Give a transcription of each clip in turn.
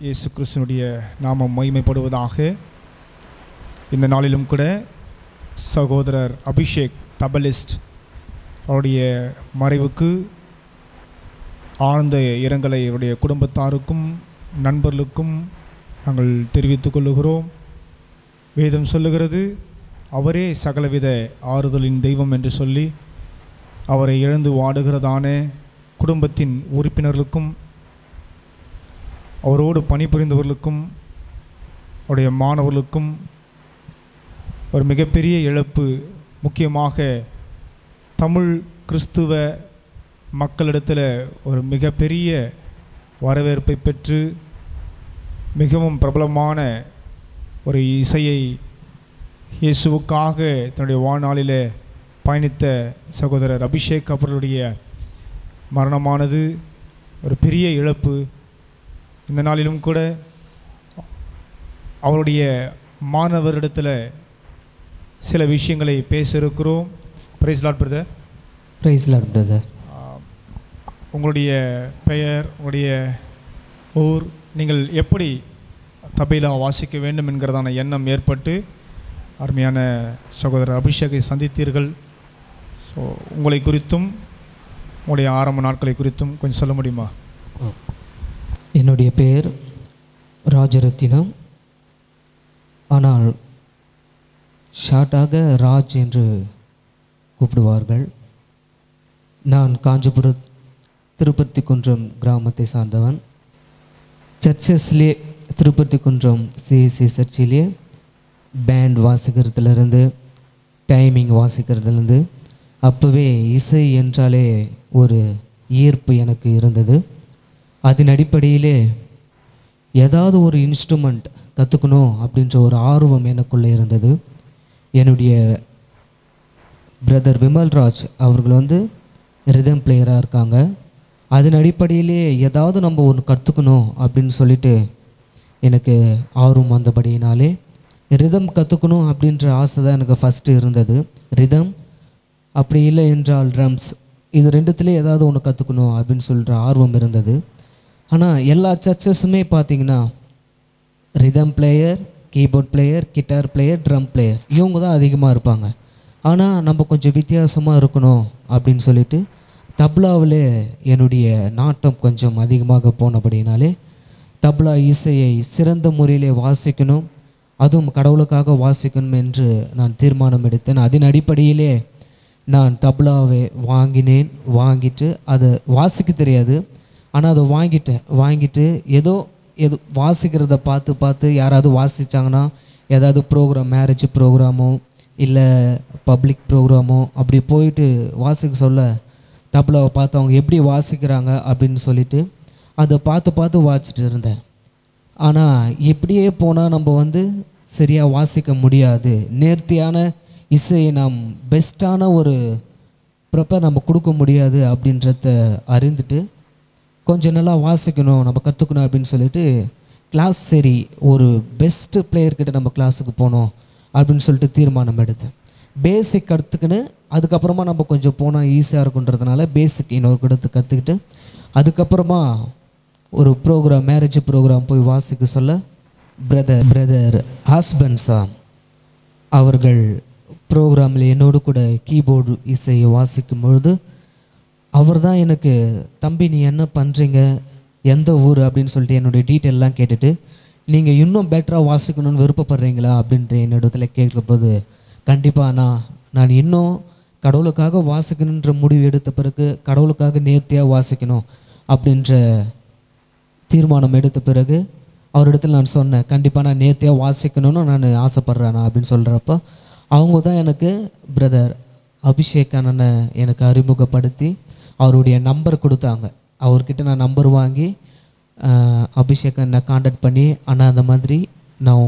இயேசு கிறிஸ்துவினுடைய நாமம் மகிமைப்படுவதாக. இந்த நாளிலும் கூட சகோதரர் அபிஷேக் தபலிஸ்ட் அவருடைய மறைவுக்கு ஆழ்ந்த இரங்கலை அவருடைய குடும்பத்தாருக்கும் நண்பர்களுக்கும் நாங்கள் தெரிவித்துக் கொள்ளுகிறோம். வேதம் சொல்லுகிறது, அவரே சகலவித ஆறுதலின் தெய்வம் என்று சொல்லி அவரை இழந்து வாடுகிறதான குடும்பத்தின் உறுப்பினர்களுக்கும் அவரோடு பணிபுரிந்தவர்களுக்கும் அவருடைய மாணவர்களுக்கும் ஒரு மிகப்பெரிய இழப்பு. முக்கியமாக தமிழ் கிறிஸ்துவ மக்களிடத்தில் ஒரு மிகப்பெரிய வரவேற்பை பெற்று மிகவும் பிரபலமான ஒரு இசையை இயேசுவுக்காக தன்னுடைய வாழ்நாளில் பயணித்த சகோதரர் அபிஷேக் அவர்களுடைய மரணமானது ஒரு பெரிய இழப்பு. இந்த நாளிலும் கூட அவருடைய மாணவரிடத்தில் சில விஷயங்களை பேச இருக்கிறோம். Praise lord brother. Praise lord brother. உங்களுடைய பெயர், உங்களுடைய ஊர், நீங்கள் எப்படி தபேலா வாசிக்க வேண்டும் என்கிறதான எண்ணம் ஏற்பட்டு அருமையான சகோதரர் அபிஷேகை சந்தித்தீர்கள். ஸோ உங்களை குறித்தும் உங்களுடைய ஆரம்ப நாட்களை குறித்தும் கொஞ்சம் சொல்ல முடியுமா? என்னுடைய பெயர் ராஜரத்தினம், ஆனால் ஷார்ட்டாக ராஜ் என்று கூப்பிடுவார்கள். நான் காஞ்சிபுரம் திருப்பதி குன்றம் கிராமத்தை சார்ந்தவன். சர்ச்சஸ்லே திருப்பதி குன்றம் சிஎஸ்சி சர்ச்சிலே பேண்ட் வாசிக்கிறதுலேருந்து டைமிங் வாசிக்கிறதுலேருந்து அப்போவே இசை என்றாலே ஒரு ஈர்ப்பு எனக்கு இருந்தது. அதன் அடிப்படையிலே ஏதாவது ஒரு இன்ஸ்ட்ருமெண்ட் கற்றுக்கணும் அப்படின்ற ஒரு ஆர்வம் எனக்குள்ளே இருந்தது. என்னுடைய பிரதர் விமல்ராஜ் அவர்கள் ரிதம் பிளேயராக இருக்காங்க. அதன் அடிப்படையிலே ஏதாவது நம்ம ஒன்று கற்றுக்கணும் அப்படின்னு சொல்லிட்டு எனக்கு ஆர்வம் வந்தபடியினாலே ரிதம் கற்றுக்கணும் அப்படின்ற ஆசை தான் எனக்கு ஃபஸ்ட்டு இருந்தது. ரிதம் அப்படி இல்லை என்றால் ட்ரம்ஸ், இது ரெண்டுத்துலேயே ஏதாவது ஒன்று கற்றுக்கணும் அப்படின்னு சொல்கிற ஆர்வம் இருந்தது. ஆனால் எல்லா சர்ச்சஸுமே பார்த்திங்கன்னா rhythm player, keyboard player, guitar player, drum player இவங்க தான் அதிகமாக இருப்பாங்க. ஆனால் நம்ம கொஞ்சம் வித்தியாசமாக இருக்கணும் அப்படின்னு சொல்லிட்டு தப்லாவில் என்னுடைய நாட்டம் கொஞ்சம் அதிகமாக போனபடினாலே தப்லா இசையை சிறந்த முறையிலே வாசிக்கணும், அதுவும் கடவுளுக்காக வாசிக்கணும் என்று நான் தீர்மானம் எடுத்தேன். அதன் அடிப்படையிலே நான் தப்லாவை வாங்கிட்டு அதை வாசிக்க தெரியாது, ஆனால் அதை வாங்கிட்டு ஏதோ வாசிக்கிறத பார்த்து யாராவது வாசித்தாங்கன்னா ஏதாவது ப்ரோக்ராம், மேரேஜ் ப்ரோக்ராமோ இல்லை பப்ளிக் ப்ரோக்ராமோ அப்படி போயிட்டு வாசிக்க சொல்ல தப்லாவை பார்த்து அவங்க எப்படி வாசிக்கிறாங்க அப்படின்னு சொல்லிட்டு அதை பார்த்து வாசிச்சுட்டு இருந்தேன். ஆனால் இப்படியே போனால் நம்ம சரியாக வாசிக்க முடியாது. நேர்த்தியான இசையை நாம் பெஸ்ட்டான ஒரு ப்ரிப்பேர் நம்ம கொடுக்க முடியாது அப்படின்றத அறிந்துட்டு கொஞ்சம் நல்லா வாசிக்கணும், நம்ம கற்றுக்கணும் அப்படின்னு சொல்லிட்டு கிளாஸ் சரி ஒரு பெஸ்ட்டு பிளேயர்கிட்ட நம்ம கிளாஸுக்கு போனோம் அப்படின்னு சொல்லிட்டு தீர்மானம் எடுத்தேன். பேசிக் கற்றுக்குன்னு அதுக்கப்புறமா நம்ம கொஞ்சம் போனால் ஈஸியாக இருக்குன்றதுனால பேசிக் இன்னொரு இடத்துக்கு கற்றுக்கிட்டு அதுக்கப்புறமா ஒரு ப்ரோக்ராம், மேரேஜ் ப்ரோக்ராம் போய் வாசிக்க சொல்ல பிரதர் ஹஸ்பண்ட்ஸா அவர்கள் ப்ரோக்ராமில் என்னோடு கூட கீபோர்டு இசையை வாசிக்கும் பொழுது அவர் தான் எனக்கு, தம்பி நீ என்ன பண்ணுறீங்க, எந்த ஊர் அப்படின்னு சொல்லிட்டு என்னுடைய டீட்டெயிலெலாம் கேட்டுட்டு நீங்கள் இன்னும் பெட்டராக வாசிக்கணும்னு விருப்பப்படுறீங்களா அப்படின்ட்டு என்னிடத்துல கேட்கும்போது கண்டிப்பாக நான் இன்னும் கடவுளுக்காக வாசிக்கணுன்ற முடிவு எடுத்த பிறகு கடவுளுக்காக நேர்த்தியாக வாசிக்கணும் அப்படின்ற தீர்மானம் எடுத்த பிறகு அவரிடத்தில் நான் சொன்னேன், கண்டிப்பாக நான் நேர்த்தியாக வாசிக்கணும்னு நான் ஆசைப்பட்றேண்ணா அப்படின்னு சொல்கிறப்போ அவங்க தான் எனக்கு பிரதர் அபிஷேக் அண்ணனை எனக்கு அறிமுகப்படுத்தி அவருடைய நம்பர் கொடுத்தாங்க. அவர்கிட்ட நான் நம்பர் வாங்கி அபிஷேக் அண்ணனை காண்டாக்ட் பண்ணி, அண்ணா அந்த மாதிரி நான்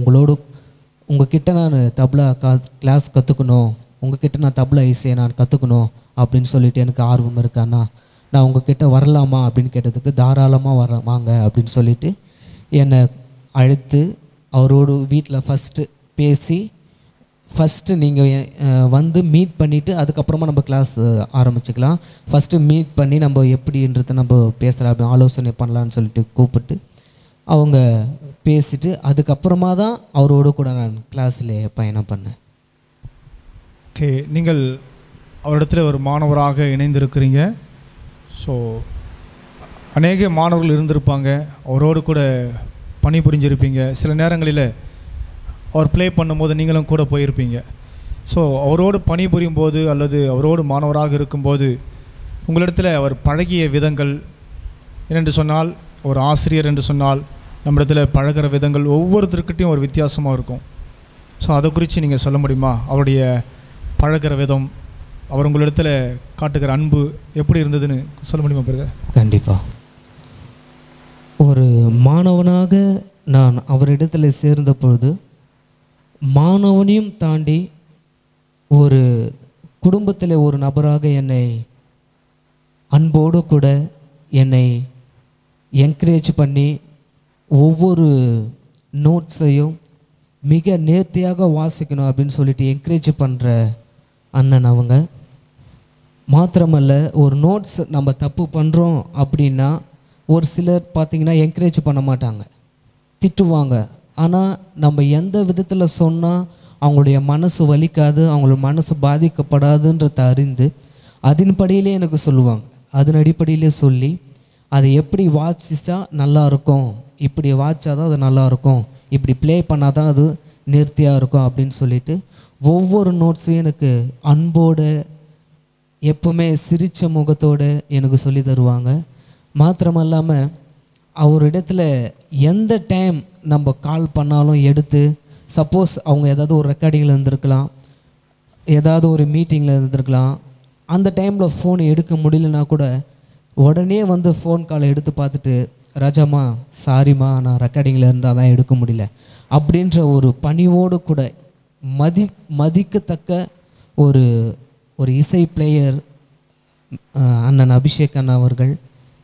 உங்ககிட்ட நான் தப்லா கிளாஸ் கற்றுக்கணும், உங்ககிட்ட நான் தப்லா இசையை நான் கற்றுக்கணும் அப்படின்னு சொல்லிட்டு எனக்கு ஆர்வம் இருக்காண்ணா, நான் உங்ககிட்ட வரலாமா அப்படின்னு கேட்டதுக்கு தாராளமாக வாங்க அப்படின்னு சொல்லிட்டு என்னை அழைத்து அவரோடு வீட்டில் ஃபஸ்ட்டு பேசி ஃபஸ்ட்டு நீங்கள் மீட் பண்ணிவிட்டு அதுக்கப்புறமா நம்ம கிளாஸ் ஆரம்பிச்சுக்கலாம், ஃபஸ்ட்டு மீட் பண்ணி நம்ம எப்படின்றத நம்ம பேசலாம், அப்படி ஆலோசனை பண்ணலான்னு சொல்லிட்டு கூப்பிட்டு அவங்க பேசிட்டு அதுக்கப்புறமா தான் அவரோடு கூட நான் கிளாஸில் பயணம் பண்ணேன். ஓகே, நீங்கள் அவரிடத்தில் ஒரு மாணவராக இணைந்திருக்கிறீங்க. ஸோ அநேக மாணவர்கள் இருந்திருப்பாங்க, அவரோடு கூட பணிபுரிஞ்சிருப்பீங்க. சில நேரங்களில் அவர் ப்ளே பண்ணும்போது நீங்களும் கூட போயிருப்பீங்க. ஸோ அவரோடு பணிபுரியும் போது அல்லது அவரோடு மாணவராக இருக்கும்போது உங்களிடத்தில் அவர் பழகிய விதங்கள் என்னென்று சொன்னால், ஒரு ஆசிரியர் என்று சொன்னால் நம்மிடத்தில் பழகிற விதங்கள் ஒவ்வொருத்தருக்கிட்டையும் ஒரு வித்தியாசமாக இருக்கும். ஸோ அதை குறித்து நீங்கள் சொல்ல முடியுமா? அவருடைய பழகிற விதம், அவர் உங்களிடத்தில் காட்டுகிற அன்பு எப்படி இருந்ததுன்னு சொல்ல முடியுமா பிறகு? கண்டிப்பாக. ஒரு மாணவனாக நான் அவரிடத்தில் சேர்ந்த பொழுது மாணவனையும் தாண்டி ஒரு குடும்பத்தில் ஒரு நபராக என்னை அன்போடு கூட என்னை என்கரேஜ் பண்ணி ஒவ்வொரு நோட்ஸையும் மிக நேர்த்தியாக வாசிக்கணும் அப்படின்னு சொல்லிட்டு என்கரேஜ் பண்ணுற அண்ணன் அவங்க. மாத்திரமல்ல, ஒரு நோட்ஸ் நம்ம தப்பு பண்ணுறோம் அப்படின்னா ஒரு சிலர் பார்த்திங்கன்னா என்கரேஜ் பண்ண மாட்டாங்க, திட்டுவாங்க. ஆனால் நம்ம எந்த விதத்தில் சொன்னால் அவங்களுடைய மனசு வலிக்காது, அவங்களோட மனசு பாதிக்கப்படாதுன்றதை அறிந்து அதன்படியிலே எனக்கு சொல்லுவாங்க. அதன் அடிப்படையிலே சொல்லி அதை எப்படி வாசித்தா நல்லாயிருக்கும், இப்படி வாசித்தா தான் அது நல்லாயிருக்கும், இப்படி ப்ளே பண்ணால் தான் அது நேர்த்தியாக இருக்கும் அப்படின்னு சொல்லிட்டு ஒவ்வொரு நோட்ஸையும் எனக்கு அன்போடு எப்பவுமே சிரித்த முகத்தோடு எனக்கு சொல்லி தருவாங்க. மாத்திரமல்லாமல் அவரிடத்துல எந்த டைம் நம்ம கால் பண்ணாலும் எடுத்து, சப்போஸ் அவங்க ஏதாவது ஒரு ரெக்கார்டிங்கில் இருந்திருக்கலாம், ஏதாவது ஒரு மீட்டிங்கில் இருந்திருக்கலாம், அந்த டைமில் ஃபோன் எடுக்க முடியலனா கூட உடனே வந்து ஃபோன் காலை எடுத்து பார்த்துட்டு, ராஜாம்மா சாரிம்மா நான் ரெக்கார்டிங்கில் இருந்தால் தான் எடுக்க முடியல அப்படின்ற ஒரு பணிவோடு கூட மதிக்கத்தக்க ஒரு ஒரு இசை பிளேயர் அண்ணன் அபிஷேக் அண்ணா அவர்கள்.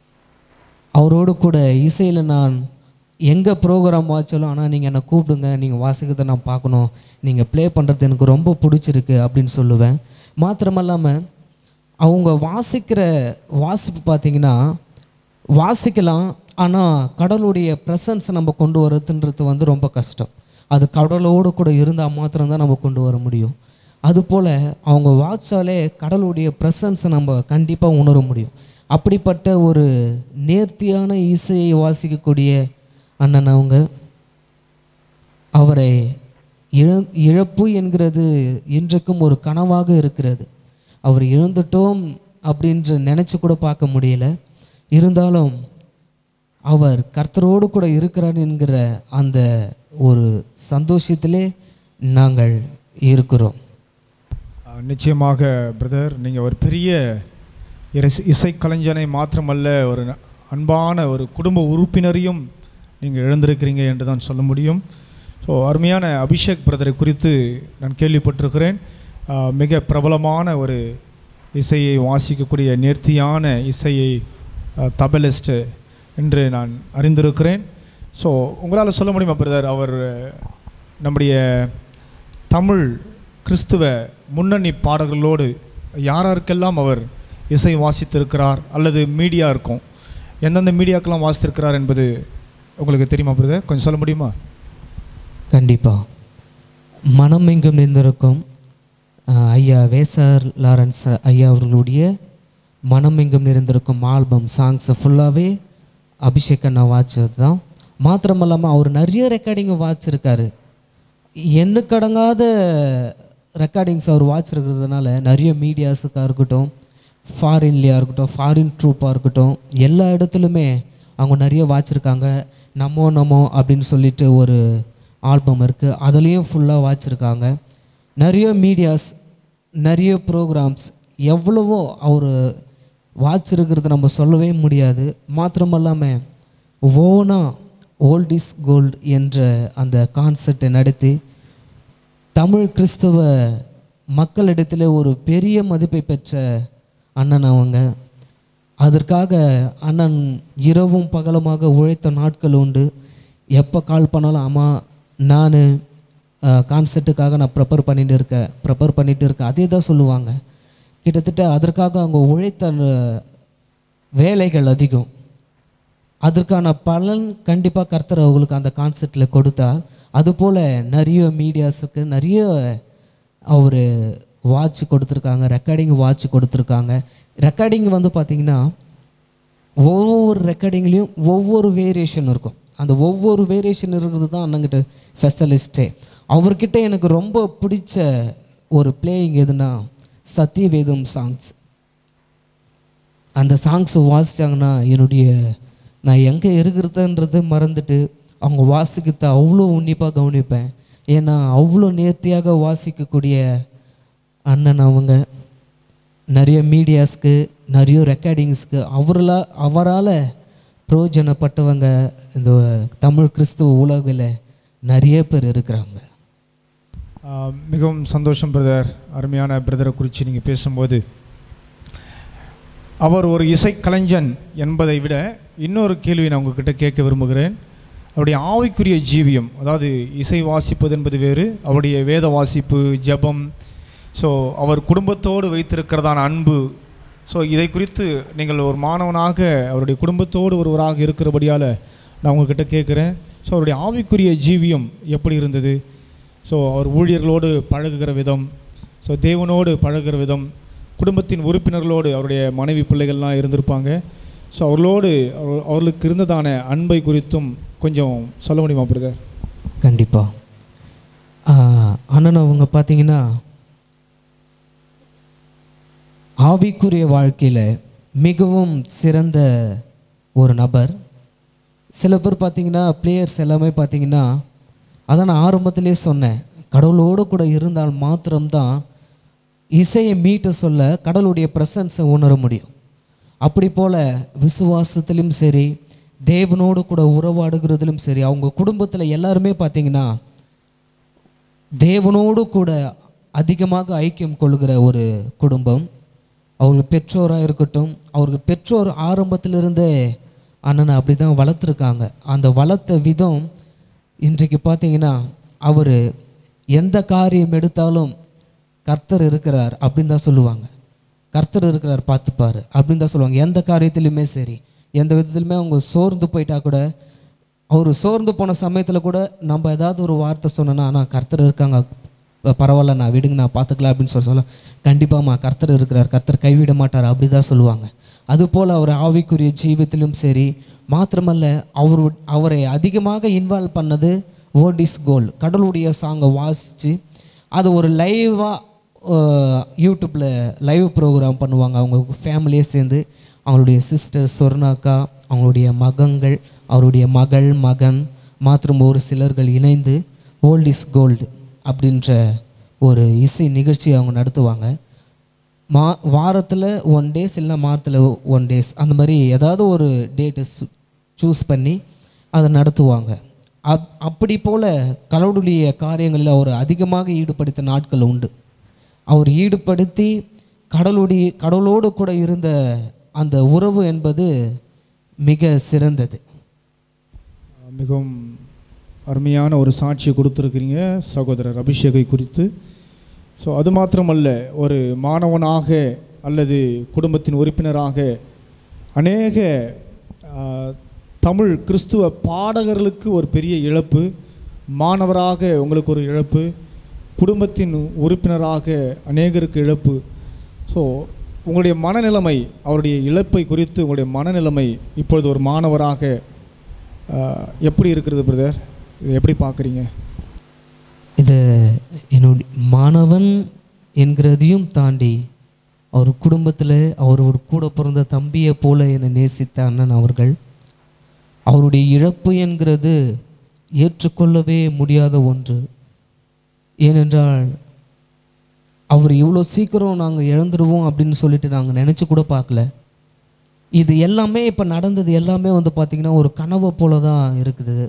அவரோடு கூட இசையில் நான் எங்கே ப்ரோக்ராம் வாய்ச்சாலும், ஆனால் நீங்கள் என்னை கூப்பிடுங்க, நீங்கள் வாசிக்கிறதை நான் பார்க்கணும், நீங்கள் ப்ளே பண்ணுறது எனக்கு ரொம்ப பிடிச்சிருக்கு அப்படின்னு சொல்லுவேன். மாத்திரமல்லாமல் அவங்க வாசிக்கிற வாசிப்பு பார்த்திங்கன்னா வாசிக்கலாம், ஆனால் கடவுளுடைய ப்ரெசன்ஸை நம்ம கொண்டு வரதுன்றது வந்து ரொம்ப கஷ்டம். அது கடவுளோடு கூட இருந்தால் மாத்திரம்தான் நம்ம கொண்டு வர முடியும். அதுபோல் அவங்க வாசித்தாலே கடவுளுடைய ப்ரெசன்ஸை நம்ம கண்டிப்பாக உணர முடியும். அப்படிப்பட்ட ஒரு நேர்த்தியான இசையை வாசிக்கக்கூடிய அண்ணன் அவங்க. அவரை இழப்பு என்கிறது இன்றைக்கும் ஒரு கனவாக இருக்கிறது. அவர் இழந்துட்டோம் அப்படின்று நினச்சி கூட பார்க்க முடியல. இருந்தாலும் அவர் கர்த்தரோடு கூட இருக்கிறார் என்கிற அந்த ஒரு சந்தோஷத்திலே நாங்கள் இருக்கிறோம். நிச்சயமாக பிரதர், நீங்கள் ஒரு பெரிய இசைக்கலைஞனை மாத்திரமல்ல, ஒரு அன்பான ஒரு குடும்ப உறுப்பினரையும் நீங்கள் இழந்திருக்கிறீங்க என்று தான் சொல்ல முடியும். ஸோ அருமையான அபிஷேக் பிரதரை குறித்து நான் கேள்விப்பட்டிருக்கிறேன். மிக பிரபலமான ஒரு இசையை வாசிக்கக்கூடிய நேர்த்தியான இசையை தபலிஸ்ட் என்று நான் அறிந்திருக்கிறேன். ஸோ உங்களால் சொல்ல முடியுமா பிரதர், அவர் நம்முடைய தமிழ் கிறிஸ்துவ முன்னணி பாடல்களோடு யாராருக்கெல்லாம் அவர் இசை வாசித்திருக்கிறார், அல்லது மீடியா இருக்கும், எந்தெந்த மீடியாக்கெல்லாம் வாசித்திருக்கிறார் என்பது உங்களுக்கு தெரியுமா பிரதர்? கொஞ்சம் சொல்ல முடியுமா? கண்டிப்பாக. மனம் எங்கும் நிறைந்திருக்கும் ஐயா வேசார் லாரன்ஸ் ஐயா அவர்களுடைய மனம் எங்கும் நிறைந்திருக்கும் ஆல்பம் சாங்ஸை ஃபுல்லாகவே அபிஷேக் அண்ணா வாட்சது தான். மாத்திரமல்லாமல் அவர் நிறைய ரெக்கார்டிங்கை வாட்சிருக்காரு. எண்ணுக்கடங்காத ரெக்கார்டிங்ஸ் அவர் வாட்சிருக்கிறதுனால நிறைய மீடியாஸுக்காக இருக்கட்டும், ஃபாரின்லேயா இருக்கட்டும், ஃபாரின் ட்ரூப்பாக இருக்கட்டும், எல்லா இடத்துலையுமே அவங்க நிறைய வாட்சிருக்காங்க. நமோ அப்படின்னு சொல்லிட்டு ஒரு ஆல்பம் இருக்குது, அதுலேயும் ஃபுல்லாக வாட்சிருக்காங்க. நிறைய மீடியாஸ், நிறைய ப்ரோக்ராம்ஸ், எவ்வளவோ அவர் வாட்சிருக்கிறது நம்ம சொல்லவே முடியாது. மாத்திரமல்லாமல் ஓனா ஓல்ட் இஸ் கோல்டு என்ற அந்த கான்செப்டை நடத்தி தமிழ் கிறிஸ்தவ மக்களிடத்தில் ஒரு பெரிய மதிப்பை பெற்ற அண்ணன் அவங்க. அதற்காக அண்ணன் இரவும் பகலுமாக உழைத்த நாட்கள் உண்டு. எப்போ கால் பண்ணாலும், ஆமாம் நான் கான்செப்டுக்காக நான் ப்ரிப்பேர் பண்ணிட்டு இருக்கேன் அதே தான் சொல்லுவாங்க. கிட்டத்தட்ட அதற்காக அவங்க உழைத்த வேலைகள் அதிகம். அதற்கான பலன் கண்டிப்பாக கர்த்தர் அவங்களுக்கு அந்த கான்செப்டில் கொடுத்தார். அதுபோல் நிறைய மீடியாஸுக்கு நிறைய அவர் வாட்ச் கொடுத்துருக்காங்க, ரெக்கார்டிங் வாட்ச் கொடுத்துருக்காங்க. ரெக்கார்டிங் வந்து பார்த்திங்கன்னா ஒவ்வொரு ரெக்கார்டிங்லேயும் ஒவ்வொரு வேரியேஷன் இருக்கும். அந்த ஒவ்வொரு வேரியேஷன் இருக்கிறது தான் அண்ணங்கிட்ட ஸ்பெஷலிஸ்ட்டே. அவர்கிட்ட எனக்கு ரொம்ப பிடிச்ச ஒரு பிளேயிங் எதுனா சத்தியவேதம் சாங்ஸ். அந்த சாங்ஸ் வாசித்தாங்கன்னா நான் எங்கே இருக்கிறதுன்றது மறந்துட்டு அவங்க வாசிக்கிறத அவ்வளோ உன்னிப்பாக கவனிப்பேன். ஏன்னா அவ்வளோ நேர்த்தியாக வாசிக்கக்கூடிய அண்ணன் அவங்க. நிறைய மீடியாஸ்க்கு நிறைய ரெக்கார்டிங்ஸ்க்கு அவரால் பிரயோஜனப்பட்டவங்க இந்த தமிழ் கிறிஸ்துவ உலகில் நிறைய பேர் இருக்கிறாங்க. மிகவும் சந்தோஷம் பிரதர். அருமையான பிரதரை குறித்து நீங்கள் பேசும்போது அவர் ஒரு இசைக்கலைஞன் என்பதை விட இன்னொரு கேள்வி நான் உங்ககிட்ட கேட்க விரும்புகிறேன். அவருடைய ஆவிக்குரிய ஜீவியம், அதாவது இசை வாசிப்பது என்பது வேறு, அவருடைய வேத வாசிப்பு, ஜெபம், ஸோ அவர் குடும்பத்தோடு வைத்திருக்கிறதான அன்பு, ஸோ இதை குறித்து நீங்கள் ஒரு மாணவனாக அவருடைய குடும்பத்தோடு ஒருவராக இருக்கிறபடியால் நான் உங்ககிட்ட கேட்குறேன். ஸோ அவருடைய ஆவிக்குரிய ஜீவியம் எப்படி இருந்தது? ஸோ அவர் ஊழியர்களோடு பழகுகிற விதம், ஸோ தேவனோடு பழகுகிற விதம், குடும்பத்தின் உறுப்பினர்களோடு அவருடைய மனைவி பிள்ளைகள்லாம் இருந்திருப்பாங்க. ஸோ அவர்களுக்கு இருந்ததான அன்பை குறித்தும் கொஞ்சம் சொல்ல முடியுமா பிரதர்? கண்டிப்பாக. அண்ணன் அவங்க பார்த்தீங்கன்னா ஆவிக்குரிய வாழ்க்கையில் மிகவும் சிறந்த ஒரு நபர். சில பேர் பார்த்தீங்கன்னா பிளேயர்ஸ் எல்லாமே பார்த்தீங்கன்னா, அதான் நான் ஆரம்பத்திலே சொன்னேன், கடவுளோடு கூட இருந்தால் மாத்திரம்தான் இசையை மீட்ட சொல்ல கடவுளுடைய ப்ரெசன்ஸை உணர முடியும். அப்படி போல் விசுவாசத்திலும் சரி, தேவனோடு கூட உறவாடுகிறதிலும் சரி, அவங்க குடும்பத்தில் எல்லாருமே பார்த்திங்கன்னா தேவனோடு கூட அதிகமாக ஐக்கியம் கொள்கிற ஒரு குடும்பம். அவங்களுக்கு பெற்றோராக இருக்கட்டும், அவருக்கு பெற்றோர் ஆரம்பத்திலிருந்தே அண்ணனை அப்படி தான் வளர்த்துருக்காங்க. அந்த வளர்த்த விதம் இன்றைக்கு பார்த்திங்கன்னா அவர் எந்த காரியம் எடுத்தாலும் கர்த்தர் இருக்கிறார் அப்படின்னு தான் சொல்லுவாங்க. கர்த்தர் இருக்கிறார் பார்த்துப்பார் அப்படின்னு தான் சொல்லுவாங்க. எந்த காரியத்திலையுமே சரி, எந்த விதத்துலையுமே அவங்க சோர்ந்து போயிட்டா கூட, அவர் சோர்ந்து போன சமயத்தில் கூட நம்ம ஏதாவது ஒரு வார்த்தை சொன்னோன்னா, ஆனால் கர்த்தர் இருக்காங்க, பரவாயில்ல, நான் விடுங்க, நான் பார்த்துக்கலாம் அப்படின்னு சொல்ல கண்டிப்பாம்மா கர்த்தர் இருக்கிறார், கர்த்தர் கைவிட மாட்டார் அப்படி தான் சொல்லுவாங்க. அதுபோல் அவர் ஆவிக்குரிய ஜீவித்திலும் சரி, மாத்திரமல்ல அவரை அதிகமாக இன்வால்வ் பண்ணது வேர்ட் இஸ் கோல்ட், கடவுளுடைய சாங்கை வாசித்து அது ஒரு லைவாக யூடியூப்பில் லைவ் ப்ரோக்ராம் பண்ணுவாங்க. அவங்க ஃபேமிலியே சேர்ந்து, அவங்களுடைய சிஸ்டர் சொர்ணாக்கா, அவங்களுடைய மகன்கள், அவருடைய மகன் மாத்திரம் ஒரு சிலர்கள் இணைந்து ஓல்ட் இஸ் கோல்டு அப்படின்ற ஒரு இசை நிகழ்ச்சி அவங்க நடத்துவாங்க. வாரத்தில் 1 days இல்லைனா மாதத்தில் 1 days அந்த மாதிரி ஏதாவது ஒரு டேட்டை சூஸ் பண்ணி அதை நடத்துவாங்க. அப்படி போல் கடவுளுடைய காரியங்களில் அவர் அதிகமாக ஈடுபடுத்த நாட்கள் உண்டு. அவர் ஈடுபடுத்தி கடவுளோடு கூட இருந்த அந்த உறவு என்பது மிக சிறந்தது. மிகவும் அருமையான ஒரு சாட்சியை கொடுத்துருக்கிறீங்க சகோதரர் அபிஷேகை குறித்து. ஸோ அது மாத்திரமல்ல, ஒரு மாணவனாக அல்லது குடும்பத்தின் உறுப்பினராக அநேக தமிழ் கிறிஸ்துவ பாடகர்களுக்கு ஒரு பெரிய இழப்பு, மாணவராக உங்களுக்கு ஒரு இழப்பு, குடும்பத்தின் உறுப்பினராக அநேகருக்கு இழப்பு. ஸோ உங்களுடைய மனநிலைமை, அவருடைய இழப்பை குறித்து உங்களுடைய மனநிலைமை இப்பொழுது ஒரு மாணவராக எப்படி இருக்கிறது பிரதர்? இதை எப்படி பார்க்குறீங்க? இது என்னுடைய மாணவன் என்கிறதையும் தாண்டி அவர் குடும்பத்தில் அவர் ஒரு கூட பிறந்த தம்பியை போல என்னை நேசித்த அண்ணன் அவர்கள், அவருடைய இழப்பு என்கிறது ஏற்றுக்கொள்ளவே முடியாத ஒன்று. ஏனென்றால் அவர் இவ்வளோ சீக்கிரம் நாங்கள் இழந்துடுவோம் அப்படின்னு சொல்லிட்டு நாங்கள் நினச்சி கூட பார்க்கல. இது எல்லாமே இப்போ நடந்தது எல்லாமே வந்து பார்த்திங்கன்னா ஒரு கனவை போல தான் இருக்குது.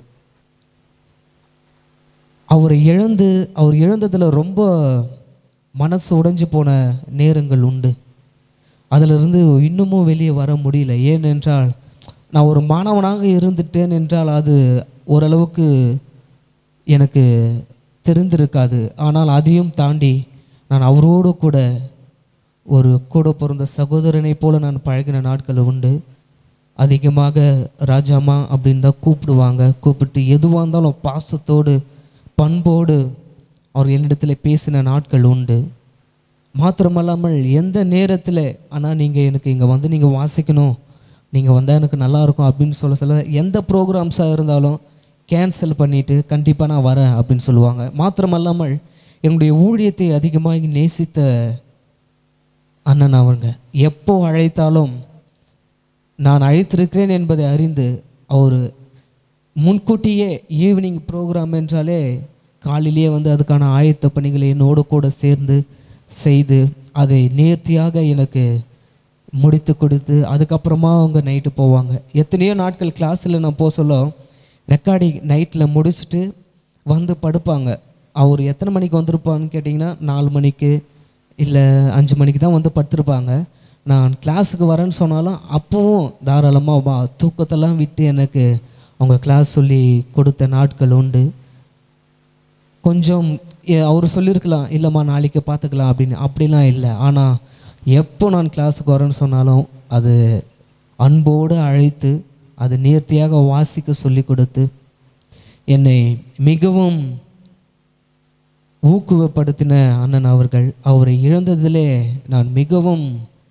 அவர் இழந்ததில் ரொம்ப மனசு உடைஞ்சு போன நேரங்கள் உண்டு. அதிலிருந்து இன்னமும் வெளியே வர முடியல. ஏனென்றால் நான் ஒரு மாணவனாக இருந்துட்டேன் என்றால் அது ஓரளவுக்கு எனக்கு தெரிந்திருக்காது. ஆனால் அதையும் தாண்டி நான் அவரோடு கூட ஒரு கூட பிறந்த சகோதரனை போல நான் பழகின நாட்கள் உண்டு. அதிகமாக ராஜாமா அப்படின்னு தான் கூப்பிடுவாங்க. கூப்பிட்டு எதுவாக இருந்தாலும் பாசத்தோடு பண்போடு அவர் என்னிடத்தில் பேசின நாட்கள் உண்டு. மாத்திரமல்லாமல் எந்த நேரத்தில் ஆனால் நீங்கள் எனக்கு இங்கே வந்து நீங்கள் வாசிக்கணும், நீங்கள் வந்தால் எனக்கு நல்லாயிருக்கும் அப்படின்னு சொல்ல எந்த ப்ரோக்ராம்ஸாக இருந்தாலும் கேன்சல் பண்ணிவிட்டு கண்டிப்பாக நான் வரேன் அப்படின்னு சொல்லுவாங்க. மாத்திரமல்லாமல் என்னுடைய ஊழியத்தை அதிகமாக நேசித்த அண்ணன் அவங்க எப்போ அழைத்தாலும் நான் அழைத்திருக்கிறேன் என்பதை அறிந்து அவர் முன்கூட்டியே ஈவினிங் ப்ரோக்ராம் என்றாலே காலையிலேயே வந்து அதுக்கான ஆயத்த பணிகளை என்னோடு கூட சேர்ந்து செய்து அதை நேர்த்தியாக எனக்கு முடித்து கொடுத்து அதுக்கப்புறமா அவங்க நைட்டு போவாங்க. எத்தனையோ நாட்கள் கிளாஸில் நான் போக சொல்ல ரெக்கார்டிங் நைட்டில் முடிச்சுட்டு வந்து படுப்பாங்க. அவர் எத்தனை மணிக்கு வந்திருப்பான்னு கேட்டிங்கன்னா 4 மணிக்கு இல்லை 5 மணிக்கு தான் வந்து படுத்திருப்பாங்க. நான் கிளாஸுக்கு வரேன்னு சொன்னாலும் அப்போவும் தாராளமாக தூக்கத்தெல்லாம் விட்டு எனக்கு அவங்க கிளாஸ் சொல்லி கொடுத்த நாட்கள் உண்டு. கொஞ்சம் அவர் சொல்லியிருக்கலாம், இல்லைம்மா நாளைக்கு பார்த்துக்கலாம் அப்படின்னு. அப்படிலாம் இல்லை. ஆனால் எப்போ நான் கிளாஸுக்கு வரேன்னு சொன்னாலும் அது அன்போடு அழைத்து அது நேர்த்தியாக வாசிக்க சொல்லி கொடுத்து என்னை மிகவும் ஊக்குவப்படுத்தின அண்ணன் அவர்கள். அவரை இழந்ததிலே நான் மிகவும்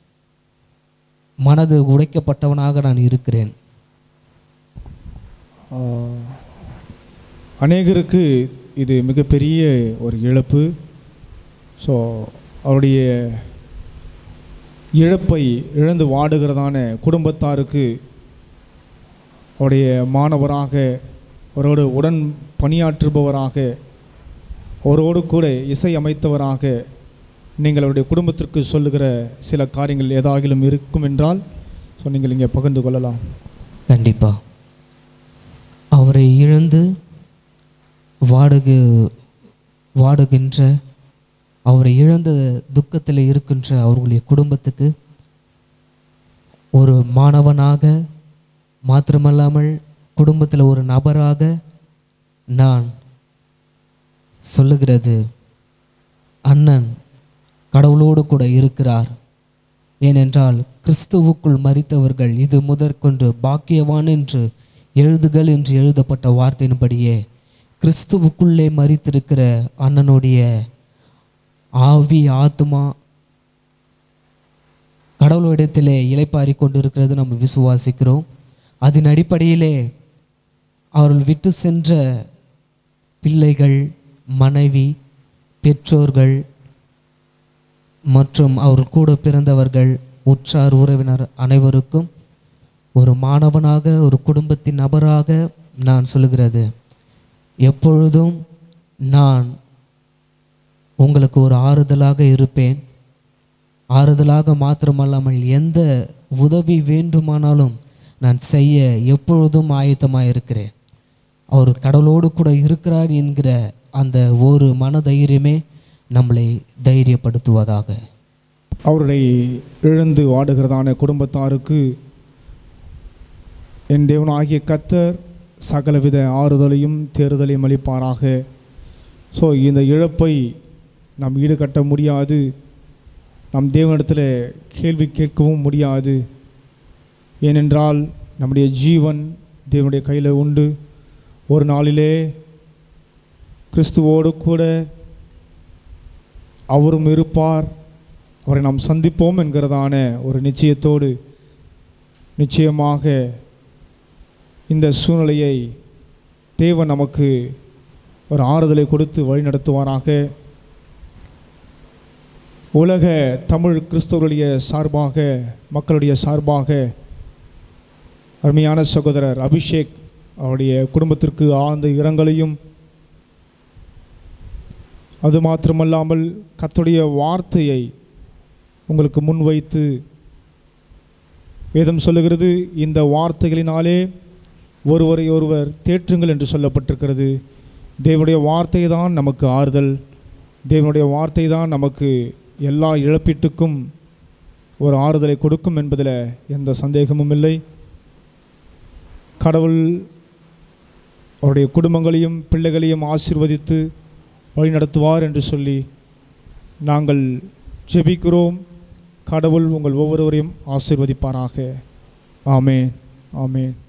மனது உடைக்கப்பட்டவனாக நான் இருக்கிறேன். அநேகருக்கு இது மிகப்பெரிய ஒரு இழப்பு. ஸோ அவருடைய இழப்பை இழந்து வாடுகிறதான குடும்பத்தாருக்கு அவருடைய மாணவராக, அவரோடு உடன் பணியாற்றுபவராக, அவரோடு கூட இசை அமைத்தவராக நீங்கள் அவருடைய குடும்பத்திற்கு சொல்லுகிற சில காரியங்கள் ஏதாகிலும் இருக்கும் என்றால் ஸோ நீங்கள் இங்கே பகிர்ந்து கொள்ளலாம். கண்டிப்பாக. அவரை இழந்து வாடுகின்ற, அவரை இழந்த துக்கத்தில் இருக்கின்ற அவர்களுடைய குடும்பத்துக்கு ஒரு மாணவனாக மாத்திரமல்லாமல் குடும்பத்தில் ஒரு நபராக நான் சொல்லுகிறது, அண்ணன் கடவுளோடு கூட இருக்கிறார். ஏனென்றால் கிறிஸ்துவுக்குள் மரித்தவர்கள் இது முதற்கொண்டு பாக்கியவான் என்று எழுதுகள் என்று எழுதப்பட்ட வார்த்தையின்படியே கிறிஸ்துவுக்குள்ளே மரித்திருக்கிற அண்ணனுடைய ஆவி ஆத்மா கடவுளிடத்திலே இளைப்பாரி கொண்டிருக்கிறது நம்ம விசுவாசிக்கிறோம். அதன் அடிப்படையிலே அவர்கள் விட்டு சென்ற பிள்ளைகள், மனைவி, பெற்றோர்கள் மற்றும் அவர் கூட பிறந்தவர்கள், உற்றார் உறவினர் அனைவருக்கும் ஒரு மாணவனாக, ஒரு குடும்பத்தின் நபராக நான் சொல்லுகிறது, எப்பொழுதும் நான் உங்களுக்கு ஒரு ஆறுதலாக இருப்பேன். ஆறுதலாக மாத்திரமல்லாமல் எந்த உதவி வேண்டுமானாலும் நான் செய்ய எப்பொழுதும் ஆயத்தமாக இருக்கிறேன். அவர் கடவுளோடு கூட இருக்கிறார் என்கிற அந்த ஒரு மனதைரியமே நம்மளை தைரியப்படுத்துவதாக. அவருடைய இழந்து வாடுகிறதான குடும்பத்தாருக்கு என் தேவனாகிய கர்த்தர் சகலவித ஆறுதலையும் தேறுதலையும் அளிப்பாராக. ஸோ இந்த இழப்பை நாம் ஈடுகட்ட முடியாது, நம் தேவனிடத்தில் கேள்வி கேட்கவும் முடியாது. ஏனென்றால் நம்முடைய ஜீவன் தேவனுடைய கையில் உண்டு. ஒரு நாளிலே கிறிஸ்துவோடு கூட அவரும் இருப்பார், அவரை நாம் சந்திப்போம் என்கிறதான ஒரு நிச்சயத்தோடு நிச்சயமாக இந்த சூழ்நிலையை தேவன் நமக்கு ஒரு ஆறுதலை கொடுத்து வழி நடத்துவாராக. உலக தமிழ் கிறிஸ்தவர்களுடைய சார்பாக, மக்களுடைய சார்பாக அருமையான சகோதரர் அபிஷேக் அவருடைய குடும்பத்திற்கு ஆழ்ந்த இரங்கலையும், அது மாத்திரமல்லாமல் கர்த்தருடைய வார்த்தையை உங்களுக்கு முன்வைத்து வேதம் சொல்லுகிறது, இந்த வார்த்தைகளினாலே ஒருவரை ஒருவர் தேற்றுங்கள் என்று சொல்லப்பட்டிருக்கிறது. தேவனுடைய வார்த்தை தான் நமக்கு ஆறுதல், தேவனுடைய வார்த்தை தான் நமக்கு எல்லா இழப்பீட்டுக்கும் ஒரு ஆறுதலை கொடுக்கும் என்பதில் எந்த சந்தேகமும் இல்லை. கடவுள் அவருடைய குடும்பங்களையும் பிள்ளைகளையும் ஆசீர்வதித்து வழி நடத்துவார் என்று சொல்லி நாங்கள் ஜெபிக்கிறோம். கடவுள் உங்கள் ஒவ்வொருவரையும் ஆசீர்வதிப்பாராக. ஆமென். ஆமென்.